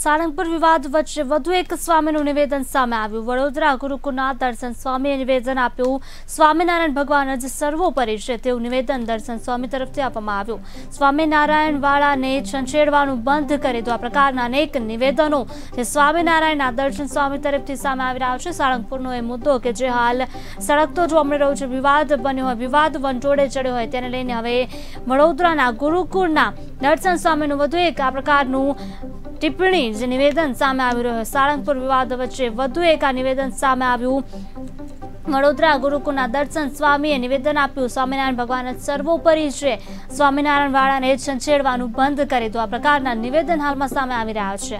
સાળંગપુર વિવાદ વચ્ચે વધુ એક સ્વામીનું નિવેદન સામે આવ્યું। વડોદરા ગુરુકુળના દર્શન સ્વામીએ નિવેદન આપ્યું। સ્વામિનારાયણ ભગવાન જ સર્વોપરી છે તેવું નિવેદન દર્શન સ્વામી તરફથી આપવામાં આવ્યું। સ્વામિનારાયણ વાળાને છંછેડવાનું બંધ કરે તો આ પ્રકારના અનેક નિવેદનો જે સ્વામિનારાયણના દર્શન સ્વામી તરફથી સામે આવી રહ્યા છે। સાળંગપુરનો એ મુદ્દો કે જે હાલ સળગતો જોવા મળી રહ્યો છે, વિવાદ બન્યો હોય, વિવાદ વંટોળે ચડ્યો હોય, તેને લઈને હવે વડોદરાના ગુરુકુળના દર્શન સ્વામીનું વધુ એક આ પ્રકારનું ટિપ્પણી જે નિવેદન સામે આવી રહ્યું। સાળંગપુર વિવાદ વચ્ચે વધુ એક આ નિવેદન સામે આવ્યું। વડોદરા ગુરુકુળના દર્શન સ્વામીએ નિવેદન આપ્યું, સ્વામિનારાયણ ભગવાન જ સર્વોપરી છે, સ્વામિનારાયણ વાળાને છંછેડવાનું બંધ કરે તો આ પ્રકારના નિવેદન હાલમાં સામે આવી રહ્યા છે।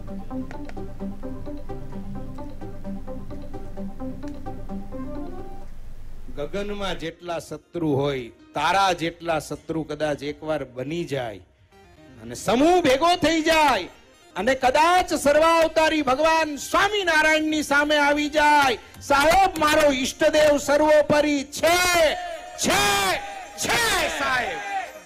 ગગનમાં જેટલા શત્રુ હોય, તારા જેટલા શત્રુ કદાચ એકવાર બની જાય અને સમૂહ ભેગો થઈ જાય અને કદાચ સર્વાવતારી ભગવાન સ્વામિનારાયણની સામે આવી જાય, સાહેબ મારો ઈષ્ટદેવ સર્વોપરી છે સાહેબ,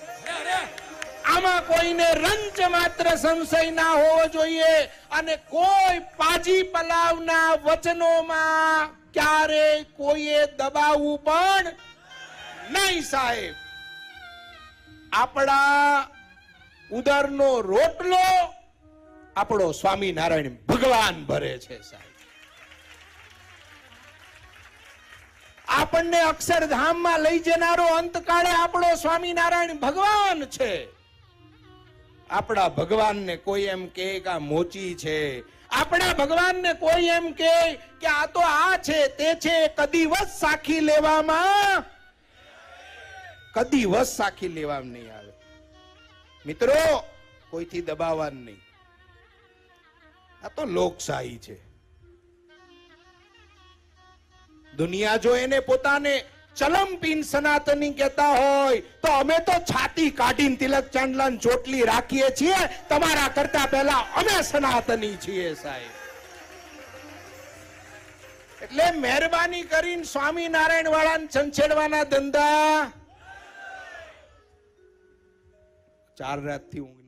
આમાં કોઈને રંચ માત્ર સંશય ના હોવો જોઈએ અને કોઈ પાજી પલાવના વચનોમાં ક્યારે કોઈએ દબાવવું પણ નહીં સાહેબ। આપણા ઉદરનો રોટલો આપણો સ્વામિનારાયણ ભગવાન ભરે છે સાહેબ। આપણને અક્ષરધામમાં લઈ જનારો અંતકાળે આપણો સ્વામિનારાયણ ભગવાન છે। આપણા ભગવાનને કોઈ એમ કહે કે આ મોચી છે, આપણા ભગવાનને કોઈ એમ કહે કે આ તો આ છે તે છે, કદી વસ સાખી લેવામાં નહીં આવે। મિત્રો, કોઈથી દબાવવાનું નહીં, આ તો લોકશાહી છે। દુનિયા જો એને પોતાને ચલમપીન સનાતની કહેતા હોય તો અમે તો છાતી કાઢીને તિલક ચાંદલાની ચોટલી રાખીએ છીએ, તમારા કરતા પહેલા અમે સનાતની છીએ સાહેબ। એટલે મહેરબાની કરીને સ્વામિનારાયણ વાળાને છંછેડવાના ધંધા 4 રાતથી ઊંઘ